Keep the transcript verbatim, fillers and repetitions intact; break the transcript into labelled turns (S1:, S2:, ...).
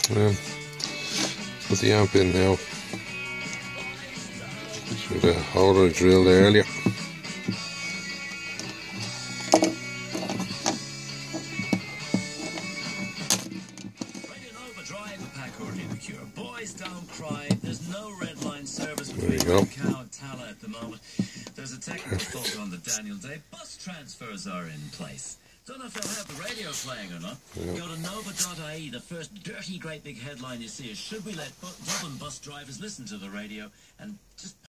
S1: Um, put the amp in now. Should have hold I drilled earlier.
S2: Boys don't cry. There's no red line service
S1: There you
S2: between
S1: go.
S2: Cow and Tala at the moment. There's a technical fault on the Daniel Day. Bus transfers are in place. Don't know if they'll have the radio playing or not.
S1: Yeah.
S2: Go to nova dot I E. The first dirty, great big headline you see is, should we let bu Dublin bus drivers listen to the radio? And just